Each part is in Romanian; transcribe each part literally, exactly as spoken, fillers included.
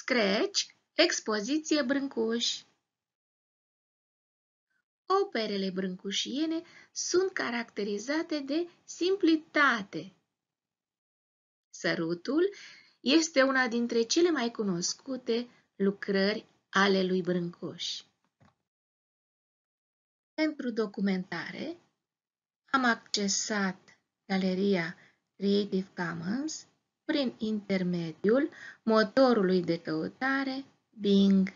Scratch, expoziție Brâncuș. Operele brâncușiene sunt caracterizate de simplitate. Sărutul este una dintre cele mai cunoscute lucrări ale lui Brâncuș. Pentru documentare am accesat galeria Creative Commons prin intermediul motorului de căutare Bing.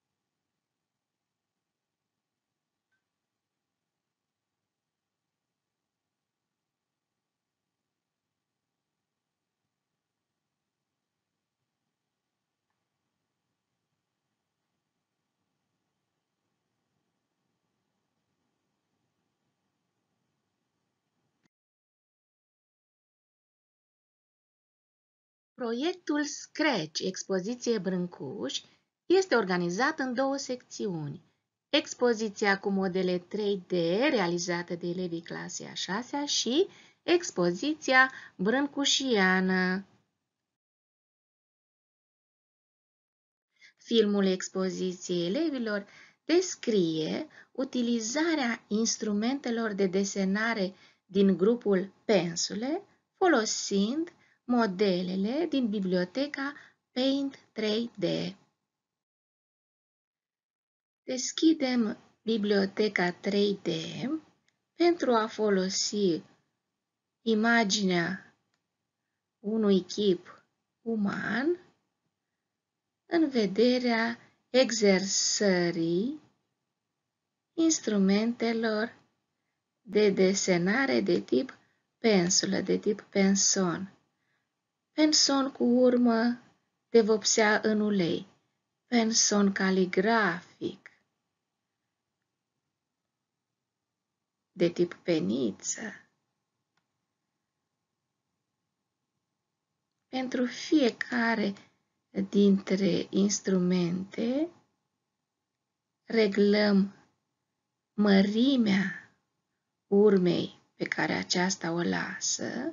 Proiectul Scratch, expoziție Brâncuș, este organizat în două secțiuni. Expoziția cu modele trei D realizată de elevii clasei a șasea și expoziția brâncușiană. Filmul expoziției elevilor descrie utilizarea instrumentelor de desenare din grupul Pensule, folosind modelele din biblioteca Paint trei D. Deschidem biblioteca trei D pentru a folosi imaginea unui chip uman în vederea exersării instrumentelor de desenare de tip pensulă, de tip penson. Penson cu urmă de vopsea în ulei, penson caligrafic, de tip peniță. Pentru fiecare dintre instrumente reglăm mărimea urmei pe care aceasta o lasă,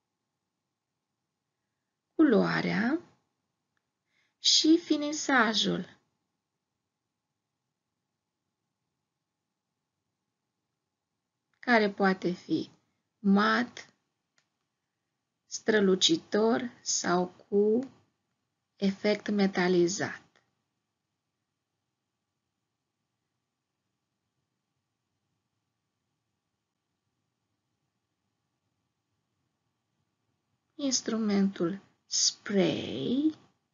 culoarea și finisajul. Care poate fi mat, strălucitor sau cu efect metalizat. Instrumentul spray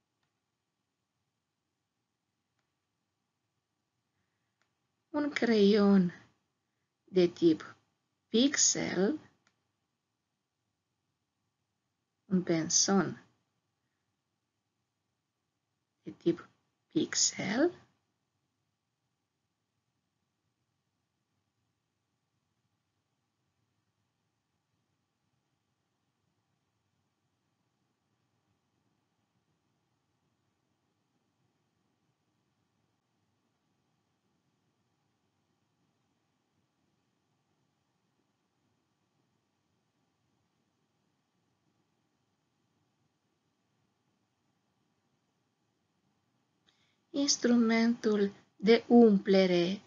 un creion de tip pixel, un penson de tip pixel, instrumentul de umplere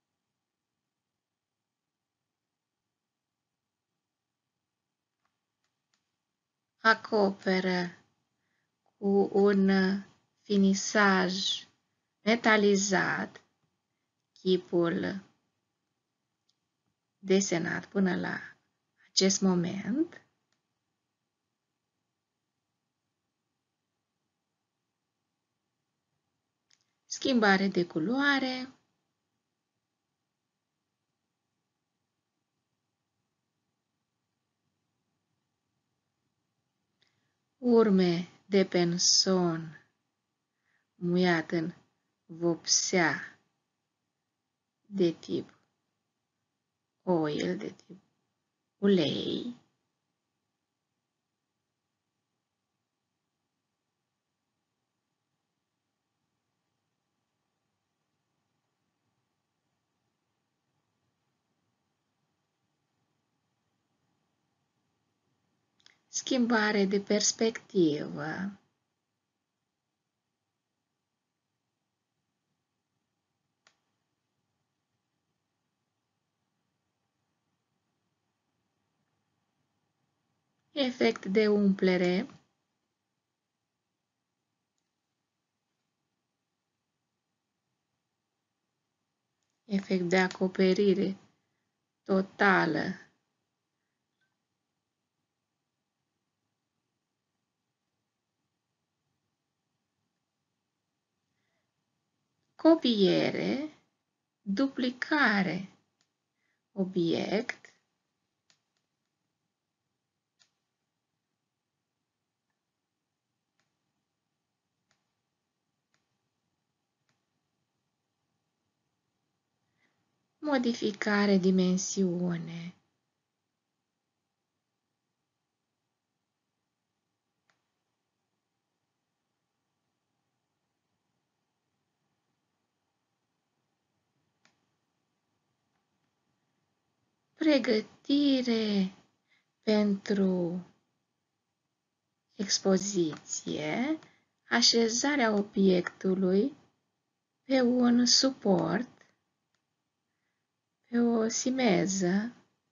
acoperă cu un finisaj metalizat chipul desenat până la acest moment. Schimbare de culoare. Urme de penson muiat în vopsea de tip oil, de tip ulei. Schimbare de perspectivă. efect de umplere, efect de acoperire totală, copiere, duplicare, obiect, modificare dimensiune, pregătire pentru expoziție, așezarea obiectului pe un suport, pe o simeză,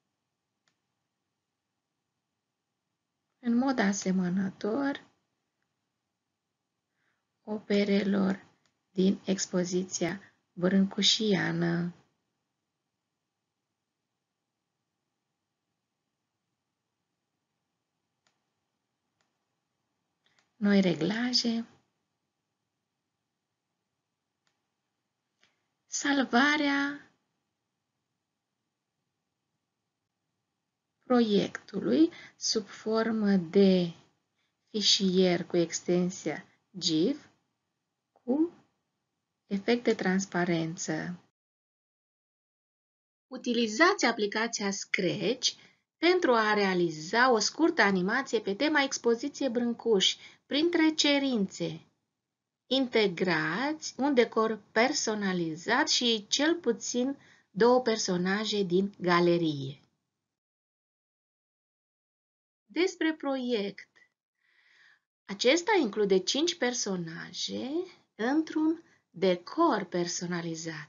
în mod asemănător operelor din expoziția brâncușiană. Noi reglaje, salvarea proiectului sub formă de fișier cu extensia GIF cu efect de transparență. Utilizați aplicația Scratch pentru a realiza o scurtă animație pe tema expoziție Brâncuși. Printre cerințe, integrați un decor personalizat și cel puțin două personaje din galerie. Despre proiect. Acesta include cinci personaje într-un decor personalizat.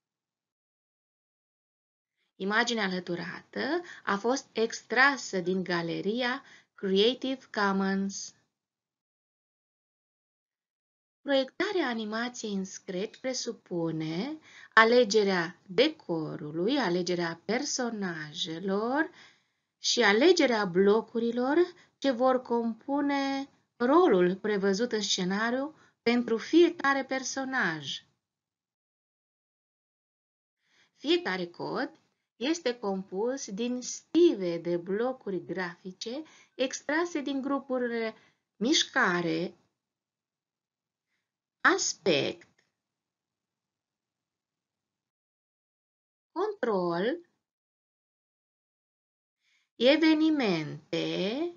Imaginea alăturată a fost extrasă din galeria Creative Commons. Proiectarea animației în Scratch presupune alegerea decorului, alegerea personajelor și alegerea blocurilor ce vor compune rolul prevăzut în scenariu pentru fiecare personaj. Fiecare cod este compus din stive de blocuri grafice extrase din grupurile mișcare, aspect, control, evenimente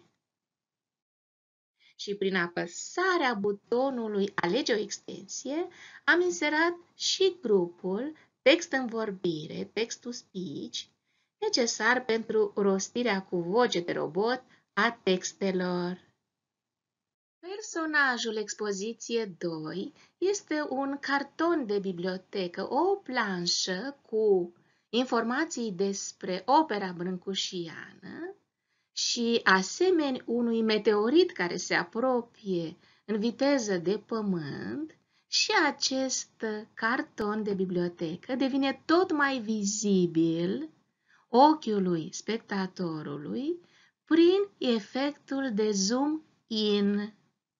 și prin apăsarea butonului Alege o extensie am inserat și grupul text în vorbire, text-to-speech, necesar pentru rostirea cu voce de robot a textelor. Personajul expoziție doi este un carton de bibliotecă, o planșă cu informații despre opera brâncușiană și, asemeni unui meteorit care se apropie în viteză de pământ, și acest carton de bibliotecă devine tot mai vizibil ochiului spectatorului prin efectul de zoom in.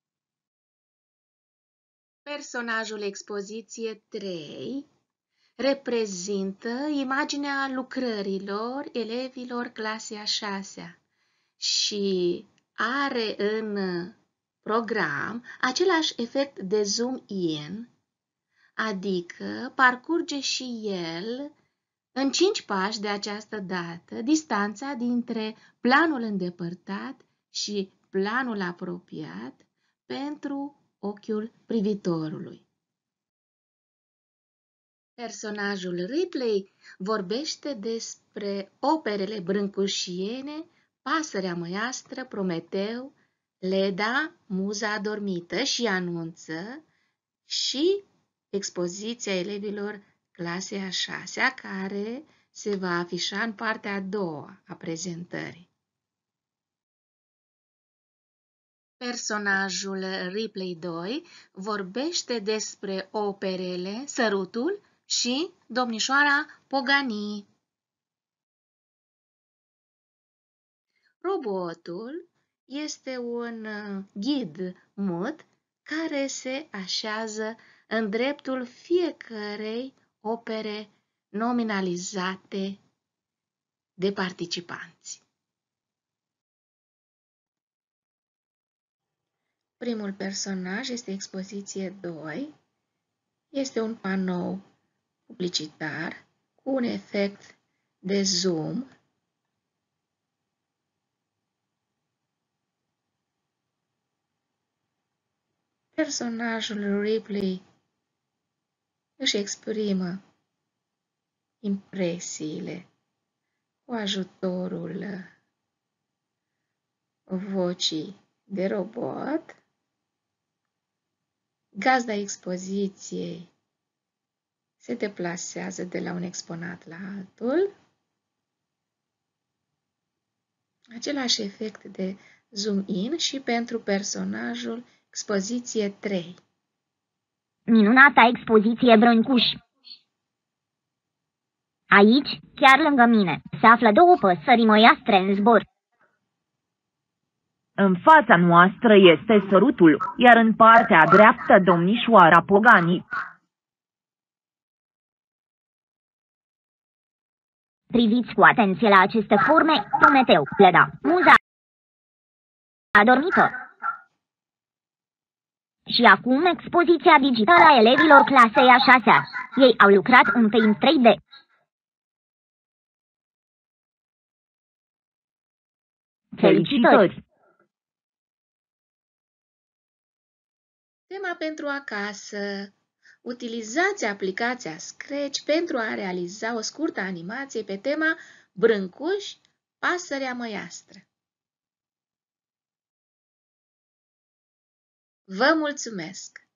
Personajul expoziție trei reprezintă imaginea lucrărilor elevilor clasei a șasea și are în program același efect de zoom in, adică parcurge și el în cinci pași de această dată distanța dintre planul îndepărtat și planul apropiat pentru ochiul privitorului. Personajul Ripley vorbește despre operele brâncușiene, Pasărea măiastră, Prometeu, Leda, Muza adormită și anunță și expoziția elevilor clasei a șasea, care se va afișa în partea a doua a prezentării. Personajul Ripley doi vorbește despre operele Sărutul și Domnișoara Pogani. Robotul este un ghid mut care se așează în dreptul fiecărei opere nominalizate de participanți. Primul personaj este expoziție doi. Este un panou publicitar cu un efect de zoom. Personajul Ripley își exprimă impresiile cu ajutorul vocii de robot. Gazda expoziției se deplasează de la un exponat la altul. Același efect de zoom in și pentru personajul expoziție trei. Minunata expoziție Brâncuș. Aici, chiar lângă mine, se află două păsări măiastre în zbor. În fața noastră este Sărutul, iar în partea dreaptă Domnișoara Pogani. Priviți cu atenție la aceste forme, Prometeu, Leda, Muza adormită. Și acum expoziția digitală a elevilor clasei a șasea. Ei au lucrat în Paint trei D. Felicitări! Tema pentru acasă. Utilizați aplicația Scratch pentru a realiza o scurtă animație pe tema Brâncuș, pasărea măiastră. Vă mulțumesc!